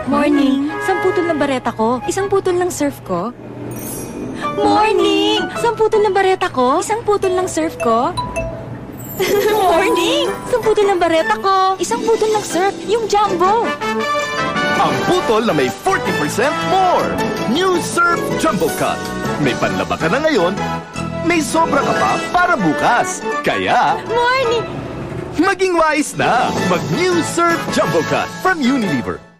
Morning! 10 putol ng bareta ko. 1 putol ng surf ko. Morning! 10 putol ng bareta ko. 1 putol ng surf ko. Morning! 10 putol ng bareta ko. 1 putol ng surf. Yung jumbo. Ang putol na may 40% more! New Surf Jumbo Cut. May panlaba ka na ngayon, may sobra ka pa para bukas. Kaya, Morning! maging wise na! Mag-New Surf Jumbo Cut from Unilever.